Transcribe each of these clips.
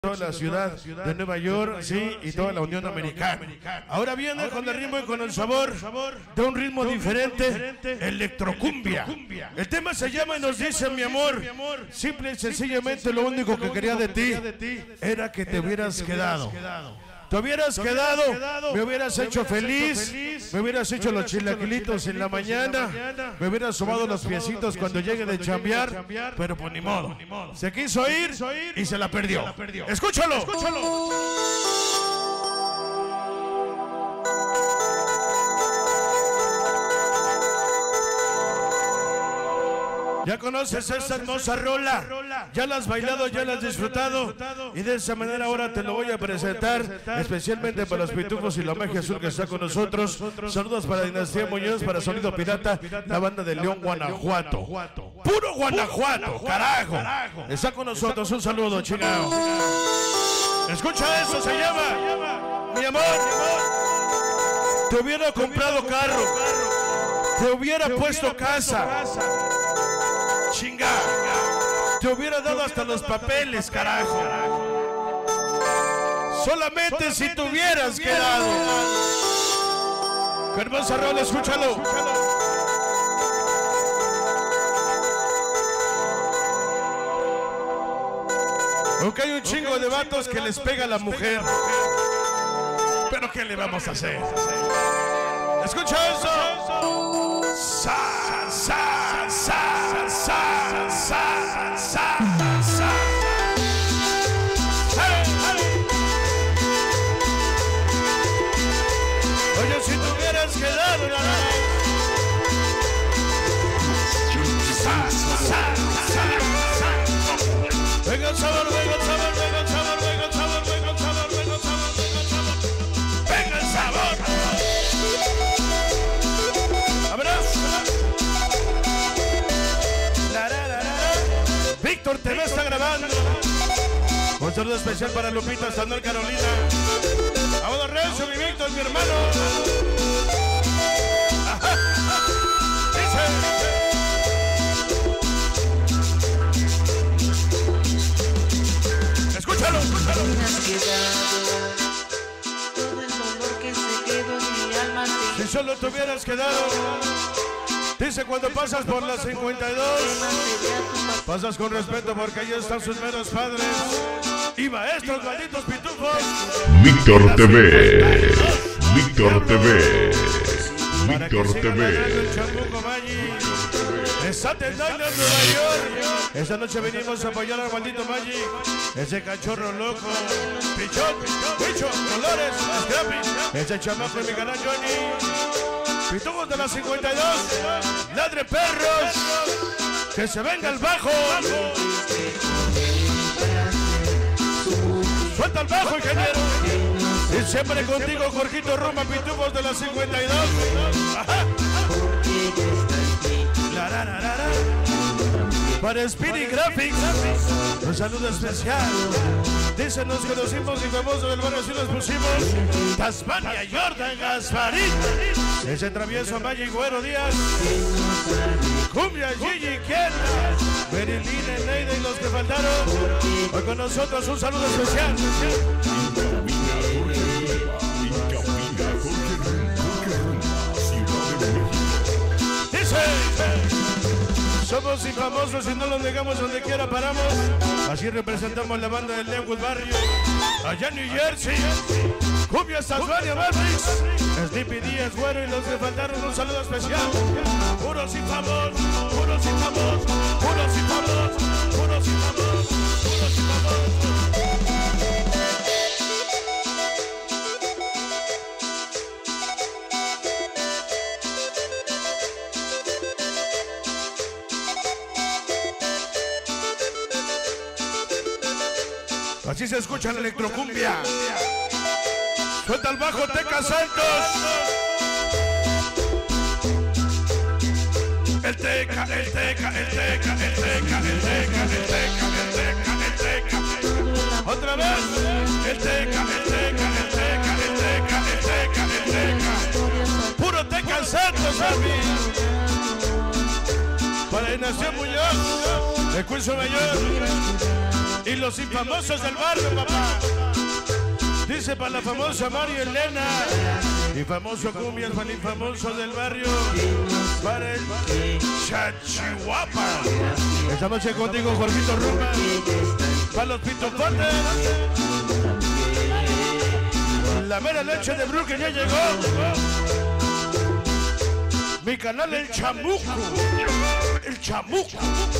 toda la ciudad de Nueva York, sí, y toda la Unión Americana. Ahora viene con el ritmo y con el sabor de un ritmo diferente, electrocumbia. El tema se llama y nos dice: mi amor, simple y sencillamente lo único que quería de ti era que te hubieras quedado. Te hubieras quedado, me hubieras hecho feliz, me hubieras hecho los chilaquilitos en la mañana, me hubieras sobado los piecitos cuando llegue de chambear, pero pues ni modo. Se quiso ir y se la perdió. Escúchalo, escúchalo. Ya conoces esa hermosa rola, ya la has bailado, ya la has disfrutado, y de esa manera ahora te lo voy a presentar especialmente para los pitufos y la magia azul que está con nosotros. Saludos para Dinastía Muñoz, para Sonido Pirata, la banda de León, Guanajuato. Puro Guanajuato, carajo. Está con nosotros, un saludo, chingado. Escucha eso, se llama: mi amor, te hubiera comprado carro, te hubiera puesto casa, chinga, te hubiera dado hasta los papeles, carajo. Solamente si te hubieras quedado. Qué hermosa rola, escúchalo. Aunque hay un chingo de vatos que les pega a la mujer, pero ¿qué le vamos a hacer? Escucha eso. Sa, sa, sa, sa, sa, sa, sa. Oye, si te hubieras quedado, sa, sa, sa, sa. Venga el sabor, venga el sabor, venga el sabor, venga el sabor, venga el sabor, venga el sabor, venga el sabor. Venga el sabor. Víctor TV está grabando. Un saludo especial para Lupita Sanor, Carolina. Vamos a Renzo, mi Víctor, mi hermano. Ajá. Dice. Escúchalo, escúchalo. Todo el dolor que se quedó en mi alma. Si solo te hubieras quedado. Dice: cuando pasas por la 52, pasas con respeto porque ahí están sus meros padres y maestros, malditos pitufos. Víctor TV, Víctor TV, Víctor TV. Está tendando en Nueva York. Esta noche venimos a apoyar al maldito Magic, ese cachorro loco, pichón, bicho, colores, scrappy, ese chamaco de mi canal Johnny. Pitufos de la 52, ladre perros, que se venga el bajo. Suelta el bajo, ingeniero. Y siempre contigo, Jorgito Rumba, Pitufos de la 52. Ajá. La, la, la, la, la. Para Spirit Graphics, un saludo especial. Dice: nos conocimos y famosos del barrio, así nos pusimos. Tasmania, Jordan Gasparín, ese travieso Valle y Güero Díaz, Cumbia, Gigi, ¿quién? Merilina, Neida y los que faltaron. Hoy con nosotros un saludo especial. Dice: somos infamosos y no los negamos, donde quiera paramos. Así representamos la banda del Leonwood Barrio, allá en New Jersey. Cumbia, Tasmania, Matrix, Sleepy Díaz, Güero y los que faltaron, un saludo especial. Puros infamosos, puros infamosos, puros infamosos, puros infamosos, puros infamosos. Así se escucha la electrocumbia. Suelta el bajo, Teca Santos. El Teca, el Teca, el Teca, el Teca, el Teca, el Teca, el Teca, el Teca. Otra vez. El Teca, el Teca, el Teca, el Teca, el Teca, el Teca. Puro Teca Santos, Armin. Para Dinastía Muñoz, de Cuiso Mayor. y los infamosos del barrio, papá. Dice para la famosa María Elena, y famoso cumbias para el infamoso del barrio, para el Chachihuapa. Esta noche contigo, Jorgito Rumba, para los pitofotes. La mera leche de Bru que ya llegó. Mi canal El Chamuco. El Chamuco.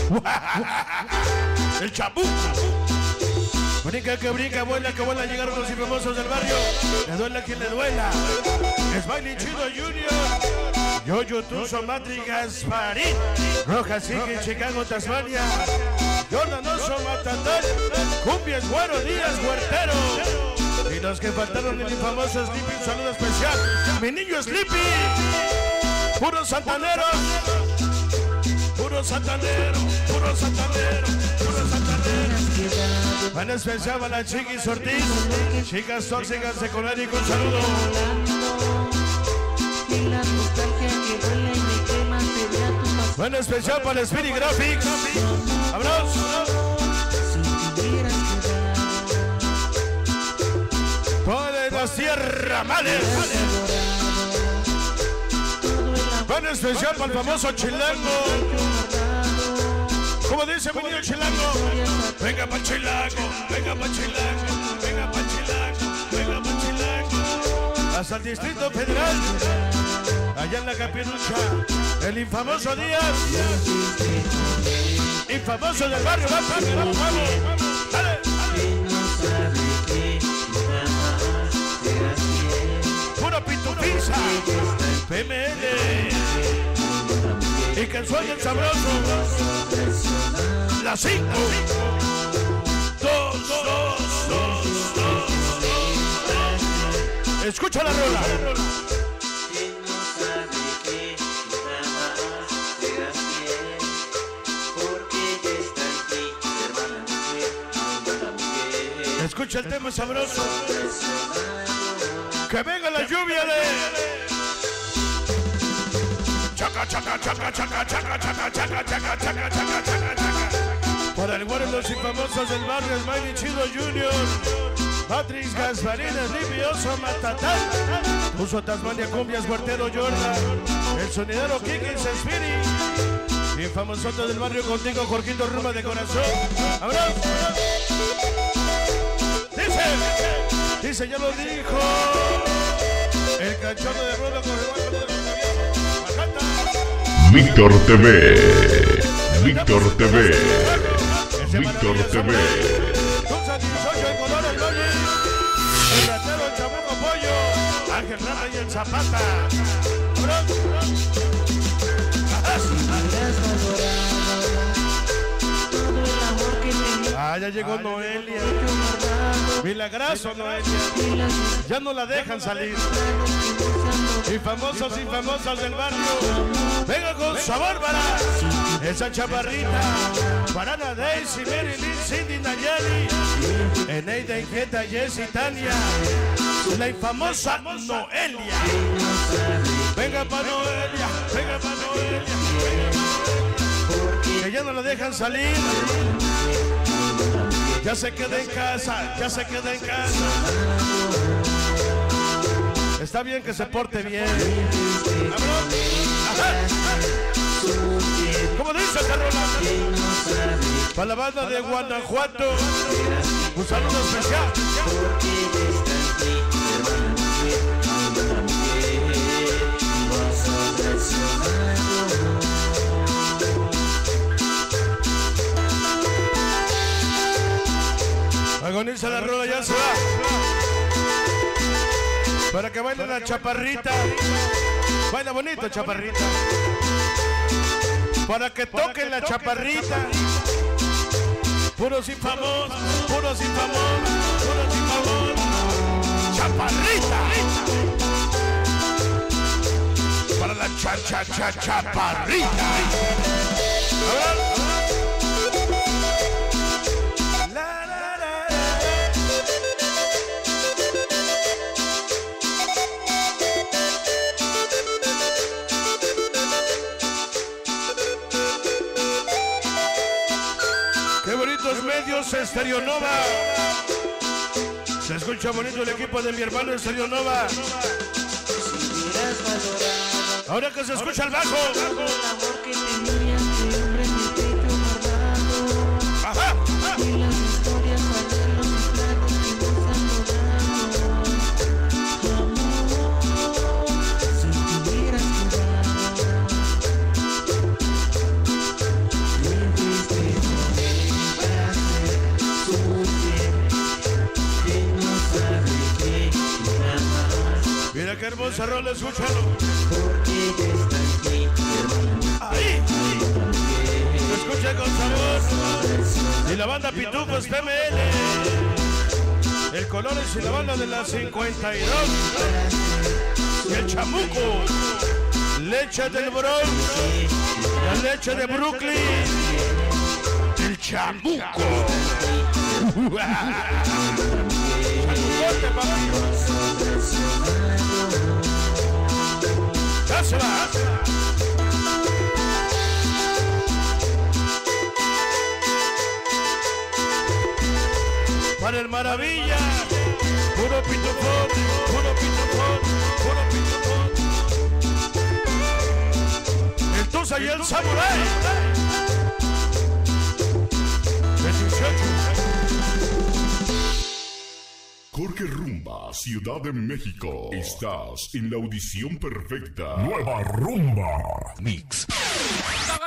El Chamuco. Brinca que brinca, vuela que vuela, llegaron los infamosos del barrio. Le duela a quien le duela. Smiley Chido Junior, Yoyo Tuzo, Matri Gasparín, Roja Sigue, Chicago, Tasmania, Jordan Oso, Matatán, Cumbias, Güero, Díaz, Huertero. Y los que faltaron, el infamoso Sleepy, un saludo especial. Mi niño Sleepy, puros santaneros, puro santanero, puro santanero, puro santanero. Van a especial para la Chiquis Ortiz, chicas tóxicas de Conérico, un saludo. Bueno, especial para el Spirit Graphics. Abrazo. Toda la Sierra Madres. Bueno, especial para el famoso Chilango. Como dice mi niño Chilango, venga pa' Chilango, venga pa' Chilango, venga pa' Chilango, venga pa' Chilango. Hasta el Distrito Federal, allá en la Capirucha, el infamoso Díaz, infamoso del barrio, vamos, dale. Puro Pitufiza, PML. Y que suene el sabroso. La 5, 2, 2. Escucha la rola. Escucha el tema sabroso. Que venga la lluvia de chaca, chaca, chaca, chaca, chaca, chaca, chaca, chaca, chaca, chaca, chaca. Para el Güero, los infamosos del barrio, Smiley Chido Junior, Patrick Gasparín, Sleepy Oso, Matatán, Uso Tasmania, Cumbias, Huertero, Jordan, el sonidero Kikis, Spirit, y famosote del barrio contigo, Jorgito Rumba de corazón. ¡Abrazo! Dice, ya lo dijo el cachorro de Rodo con el Víctor TV, Víctor TV, Víctor TV. El ratero, el chamuco pollo, Ángel Rata y el Zapata. Ah, ya llegó Noelia. Milagroso Noelia. Ya no la dejan salir. Y famosos del barrio. Venga con sabor para esa chaparrita. Para Daisy, Marilyn, Cindy, Nayeli, Eneida, Inquieta, Jessy, Tania. La infamosa Noelia. Venga pa' Noelia, venga pa' Noelia. Que ya no la dejan salir. Ya se queda en casa, ya se queda en casa. Está bien que se porte bien. ¿Cómo dice Carola? Para la banda de Guanajuato, un saludo especial. Agoniza la rola, ya se va. Para que baile la chaparrita. Baila bonito, chaparrita. Para que toque la chaparrita. Puros infamosos, puros infamosos, puros infamosos. Chaparrita. Para la chaparrita. A ver. Medios conoce Stereo Nova. Se escucha bonito el equipo de mi hermano Stereo Nova. Ahora que se escucha el bajo. El amor que tenías siempre en mi pecho guardado. Ajá. Y las historias, anhelos y planes que nos han logrado. Amor, si te hubieras quedado. Dijiste para ser sufrir, que no sabe que nada más. Mira qué hermosa rola, escúchalo. Porque ya está aquí, hermano. Ahí. Se escucha con sabor. Y la banda Pitufos PML. El Colores y la banda de la 52. Y el Chamuco. Leche del Bronx. La leche de Brooklyn. El Chamuco. Chamucote, papi. Ya se va. Para el Maravilla, puro pitufón, puro pitufón, puro pitufón. El Tusa y el Samurai. El 18. Jorge Rumba, Ciudad de México. Estás en la audición perfecta. Nueva Rumba Mix.